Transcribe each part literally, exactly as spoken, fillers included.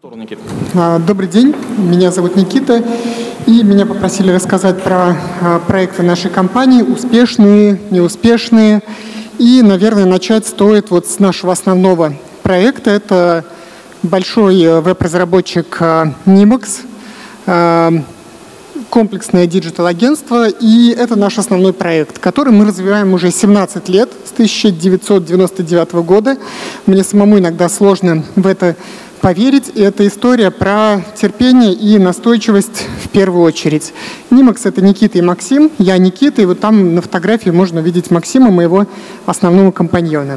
Добрый день, меня зовут Никита, и меня попросили рассказать про проекты нашей компании, успешные, неуспешные. И, наверное, начать стоит вот с нашего основного проекта. Это большой веб-разработчик Nimax, комплексное диджитал-агентство, и это наш основной проект, который мы развиваем уже семнадцать лет, с тысяча девятьсот девяносто девятого года. Мне самому иногда сложно в это поверить, и это история про терпение и настойчивость в первую очередь. Nimax — это Никита и Максим, я Никита, и вот там на фотографии можно увидеть Максима, моего основного компаньона.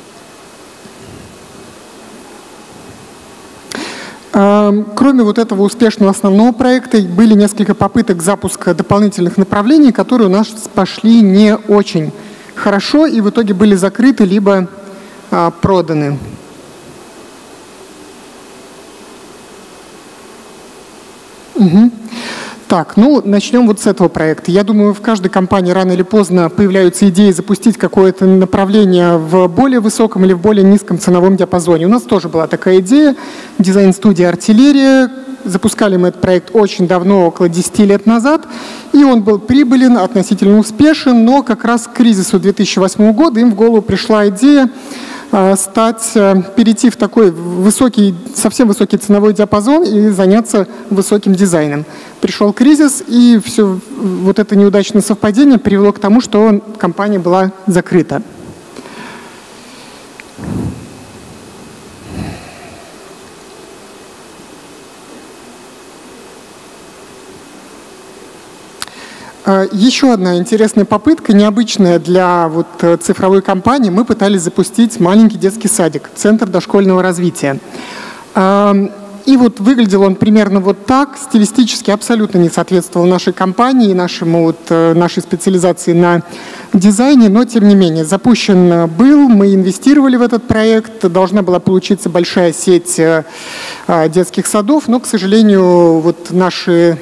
Кроме вот этого успешного основного проекта, были несколько попыток запуска дополнительных направлений, которые у нас пошли не очень хорошо и в итоге были закрыты либо проданы. Угу. Так, ну, начнем вот с этого проекта. Я думаю, в каждой компании рано или поздно появляются идеи запустить какое-то направление в более высоком или в более низком ценовом диапазоне. У нас тоже была такая идея. Дизайн-студия «Артиллерия». Запускали мы этот проект очень давно, около десяти лет назад, и он был прибылен, относительно успешен, но как раз к кризису две тысячи восьмого года им в голову пришла идея стать, перейти в такой высокий, совсем высокий ценовой диапазон и заняться высоким дизайном. Пришел кризис, и все вот это неудачное совпадение привело к тому, что компания была закрыта. Еще одна интересная попытка, необычная для вот цифровой компании. Мы пытались запустить маленький детский садик, центр дошкольного развития. И вот выглядел он примерно вот так, стилистически абсолютно не соответствовал нашей компании, нашему, вот, нашей специализации на дизайне, но тем не менее запущен был, мы инвестировали в этот проект, должна была получиться большая сеть детских садов, но, к сожалению, вот наши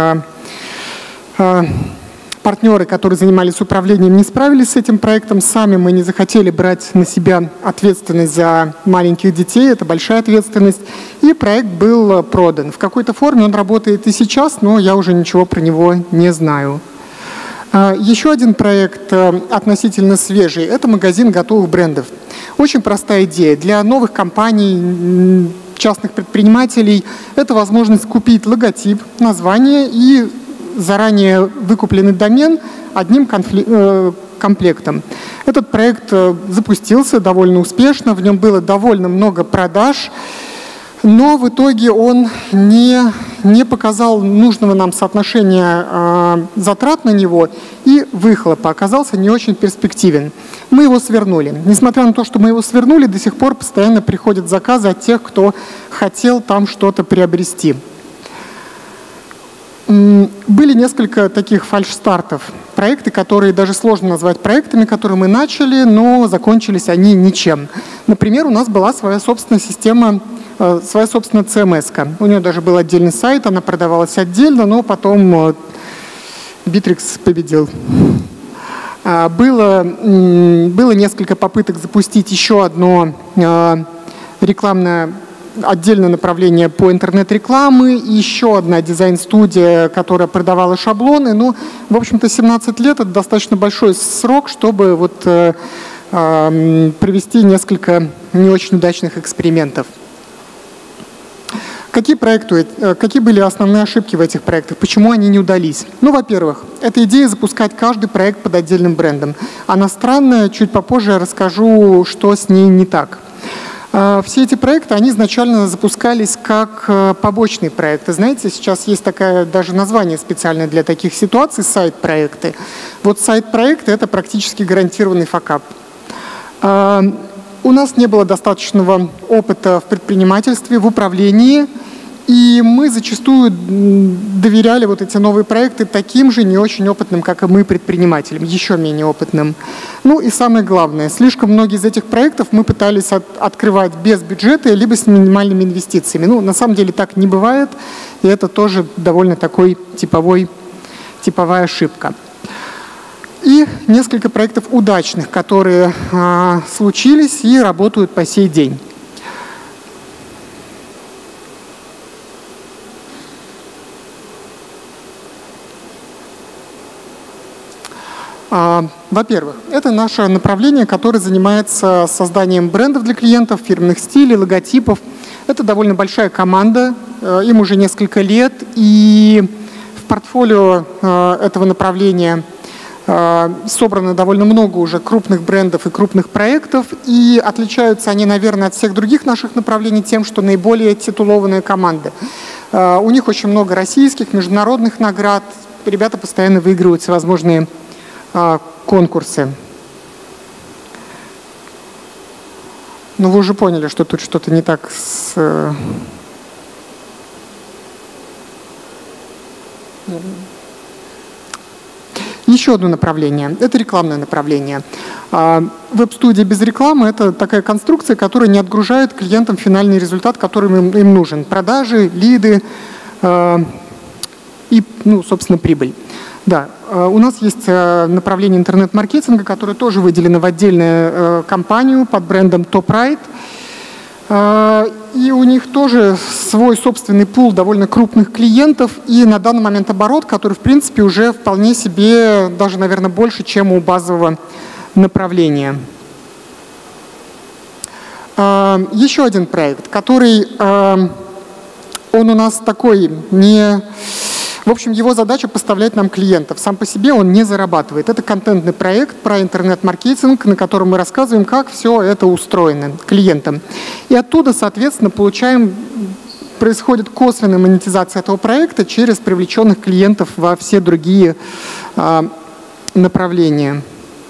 партнеры, которые занимались управлением, не справились с этим проектом. Сами мы не захотели брать на себя ответственность за маленьких детей. Это большая ответственность. И проект был продан. В какой-то форме он работает и сейчас, но я уже ничего про него не знаю. Еще один проект относительно свежий – это магазин готовых брендов. Очень простая идея. Для новых компаний, частных предпринимателей – это возможность купить логотип, название и заранее выкупленный домен одним комплектом. Этот проект запустился довольно успешно, в нем было довольно много продаж, но в итоге он не, не показал нужного нам соотношения э, затрат на него, и выхлопа оказался не очень перспективен. Мы его свернули. Несмотря на то, что мы его свернули, до сих пор постоянно приходят заказы от тех, кто хотел там что-то приобрести. Были несколько таких фальшстартов, проекты, которые даже сложно назвать проектами, которые мы начали, но закончились они ничем. Например, у нас была своя собственная система, своя собственная си эм эс-ка. У нее даже был отдельный сайт, она продавалась отдельно, но потом Bittrex победил. Было, было несколько попыток запустить еще одно рекламное отдельное направление по интернет-рекламы, еще одна дизайн-студия, которая продавала шаблоны. Ну, в общем-то, семнадцать лет – это достаточно большой срок, чтобы вот, э, э, провести несколько не очень удачных экспериментов. Какие, проекты, какие были основные ошибки в этих проектах? Почему они не удались? Ну, во-первых, это идея запускать каждый проект под отдельным брендом. Она странная, чуть попозже я расскажу, что с ней не так. Все эти проекты, они изначально запускались как побочные проекты. Знаете, сейчас есть такое даже название специальное для таких ситуаций – сайт-проекты. Вот сайт-проекты – это практически гарантированный факап. У нас не было достаточного опыта в предпринимательстве, в управлении, и мы зачастую доверяли вот эти новые проекты таким же не очень опытным, как и мы, предпринимателям, еще менее опытным. Ну и самое главное, слишком многие из этих проектов мы пытались от, открывать без бюджета, либо с минимальными инвестициями. Ну, на самом деле так не бывает, и это тоже довольно такой типовой, типовая ошибка. И несколько проектов удачных, которые э, случились и работают по сей день. Во-первых, это наше направление, которое занимается созданием брендов для клиентов, фирменных стилей, логотипов. Это довольно большая команда, им уже несколько лет, и в портфолио этого направления собрано довольно много уже крупных брендов и крупных проектов, и отличаются они, наверное, от всех других наших направлений тем, что наиболее титулованные команды. У них очень много российских, международных наград, ребята постоянно выигрывают всевозможные конкурсы. Но вы уже поняли, что тут что-то не так с... Еще одно направление – это рекламное направление. Веб-студия без рекламы – это такая конструкция, которая не отгружает клиентам финальный результат, который им, им нужен. Продажи, лиды и, ну, собственно, прибыль. Да, у нас есть направление интернет-маркетинга, которое тоже выделено в отдельную компанию под брендом TopRight. И у них тоже свой собственный пул довольно крупных клиентов. И на данный момент оборот, который, в принципе, уже вполне себе, даже, наверное, больше, чем у базового направления. Еще один проект, который, он у нас такой не... В общем, его задача поставлять нам клиентов. Сам по себе он не зарабатывает. Это контентный проект про интернет-маркетинг, на котором мы рассказываем, как все это устроено клиентам. И оттуда, соответственно, получаем, происходит косвенная монетизация этого проекта через привлеченных клиентов во все другие а, направления.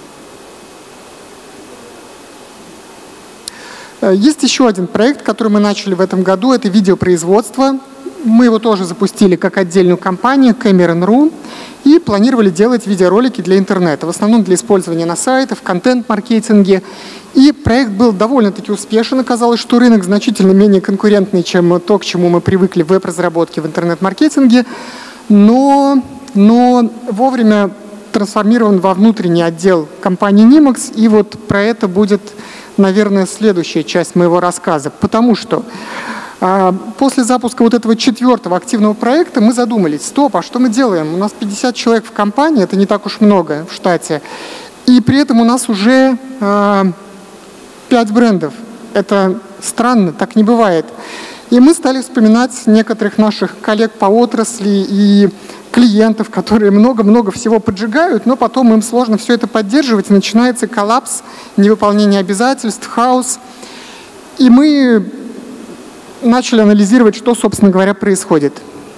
Есть еще один проект, который мы начали в этом году. Это видеопроизводство. Мы его тоже запустили как отдельную компанию Cameron точка ру и планировали делать видеоролики для интернета, в основном для использования на сайтах, в контент-маркетинге. И проект был довольно-таки успешен. Оказалось, что рынок значительно менее конкурентный, чем то, к чему мы привыкли в веб-разработке, в интернет-маркетинге, но, но вовремя трансформирован во внутренний отдел компании Nimax. И вот про это будет, наверное, следующая часть моего рассказа, потому что после запуска вот этого четвертого активного проекта мы задумались: стоп, а что мы делаем? У нас пятьдесят человек в компании, это не так уж много в штате, и при этом у нас уже э, пять брендов. Это странно, так не бывает. И мы стали вспоминать некоторых наших коллег по отрасли и клиентов, которые много-много всего поджигают, но потом им сложно все это поддерживать, и начинается коллапс, невыполнение обязательств, хаос. И мы начали анализировать, что, собственно говоря, происходит.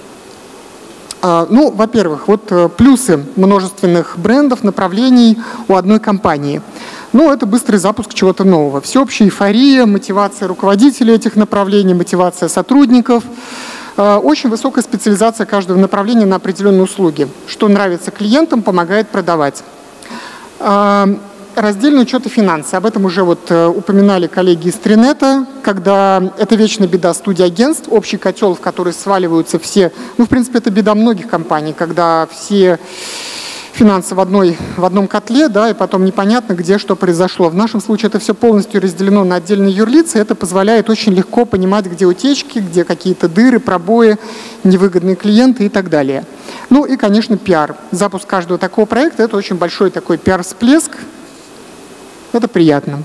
Ну, во-первых, вот плюсы множественных брендов, направлений у одной компании. Ну, это быстрый запуск чего-то нового. Всеобщая эйфория, мотивация руководителей этих направлений, мотивация сотрудников. Очень высокая специализация каждого направления на определенные услуги. Что нравится клиентам, помогает продавать. Раздельный учет и финансы. Об этом уже вот упоминали коллеги из Тринета, когда это вечная беда студий-агентств, общий котел, в который сваливаются все. Ну, в принципе, это беда многих компаний, когда все финансы в, одной, в одном котле, да, и потом непонятно, где что произошло. В нашем случае это все полностью разделено на отдельные юрлицы, и это позволяет очень легко понимать, где утечки, где какие-то дыры, пробои, невыгодные клиенты и так далее. Ну и, конечно, пиар. Запуск каждого такого проекта – это очень большой такой пиар-всплеск. Это приятно.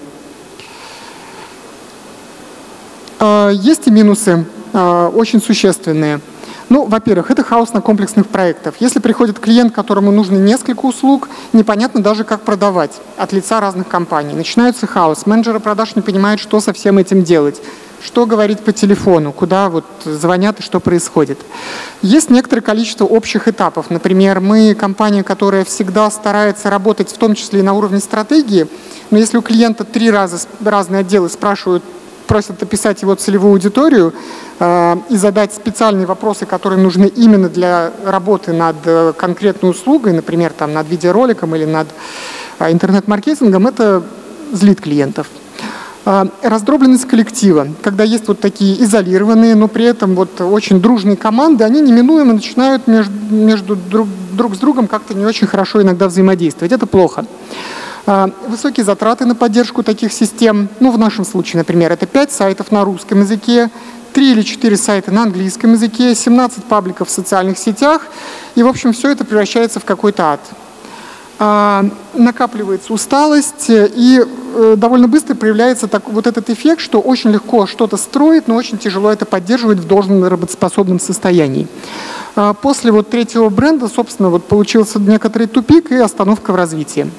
Есть и минусы, очень существенные. Ну, во-первых, это хаос на комплексных проектах. Если приходит клиент, которому нужно несколько услуг, непонятно даже, как продавать от лица разных компаний. Начинается хаос. Менеджеры продаж не понимают, что со всем этим делать, что говорить по телефону, куда вот звонят и что происходит. Есть некоторое количество общих этапов. Например, мы компания, которая всегда старается работать в том числе и на уровне стратегии, но если у клиента три раза разные отделы спрашивают, просят описать его целевую аудиторию э, и задать специальные вопросы, которые нужны именно для работы над э, конкретной услугой, например, там, над видеороликом или над э, интернет-маркетингом, это злит клиентов. Э, раздробленность коллектива. Когда есть вот такие изолированные, но при этом вот очень дружные команды, они неминуемо начинают между, между друг, друг с другом как-то не очень хорошо иногда взаимодействовать. Это плохо. Высокие затраты на поддержку таких систем. Ну, в нашем случае, например, это пять сайтов на русском языке, три или четыре сайта на английском языке, семнадцать пабликов в социальных сетях. И, в общем, все это превращается в какой-то ад. накапливается усталость, и довольно быстро проявляется так, вот этот эффект, что очень легко что-то строить, но очень тяжело это поддерживать в должном работоспособном состоянии. После вот третьего бренда, собственно, вот получился некоторый тупик и остановка в развитии.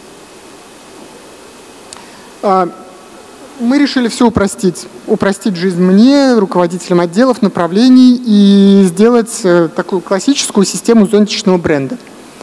Мы решили все упростить. Упростить жизнь мне, руководителям отделов, направлений, и сделать такую классическую систему зонтичного бренда.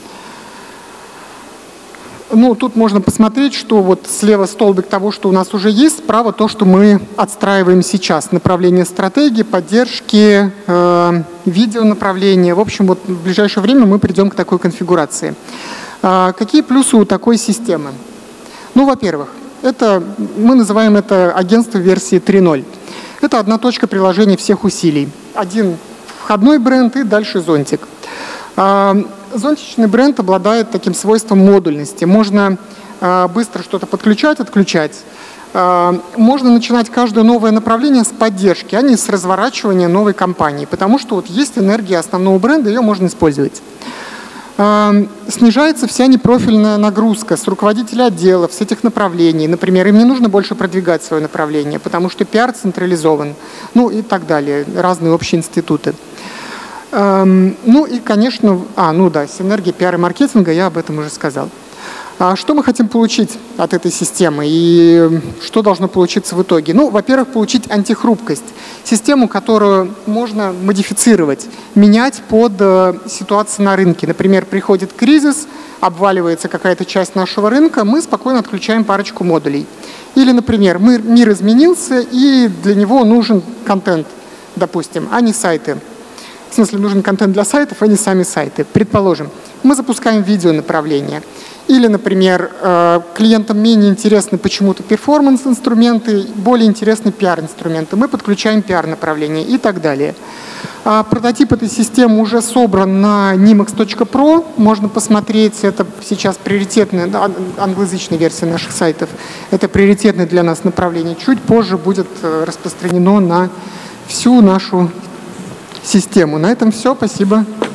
Ну, тут можно посмотреть, что вот слева столбик того, что у нас уже есть, справа то, что мы отстраиваем сейчас. Направление стратегии, поддержки, э, видеонаправления. В общем, вот в ближайшее время мы придем к такой конфигурации. Э, какие плюсы у такой системы? Ну, во-первых, это, мы называем это агентство версии три ноль. Это одна точка приложения всех усилий. Один входной бренд и дальше зонтик. Э, Зонтичный бренд обладает таким свойством модульности. Можно э, быстро что-то подключать, отключать. Э, можно начинать каждое новое направление с поддержки, а не с разворачивания новой компании, потому что вот есть энергия основного бренда, ее можно использовать. Э, снижается вся непрофильная нагрузка с руководителя отделов, с этих направлений. Например, им не нужно больше продвигать свое направление, потому что пиар централизован, ну и так далее, разные общие институты. Ну и, конечно, а, ну да, синергия пиар и маркетинга, я об этом уже сказал. А что мы хотим получить от этой системы и что должно получиться в итоге? Ну, во-первых, получить антихрупкость. Систему, которую можно модифицировать, менять под ситуацию на рынке. Например, приходит кризис, обваливается какая-то часть нашего рынка, мы спокойно отключаем парочку модулей. Или, например, мы, мир изменился, и для него нужен контент, допустим, а не сайты. В смысле, нужен контент для сайтов, а не сами сайты. Предположим, мы запускаем видеонаправление. Или, например, клиентам менее интересны почему-то перформанс-инструменты, более интересны пиар-инструменты. Мы подключаем пиар-направление и так далее. Прототип этой системы уже собран на nimex точка про. Можно посмотреть, это сейчас приоритетная, англоязычная версия наших сайтов. Это приоритетное для нас направление. Чуть позже будет распространено на всю нашу систему. На этом все. Спасибо.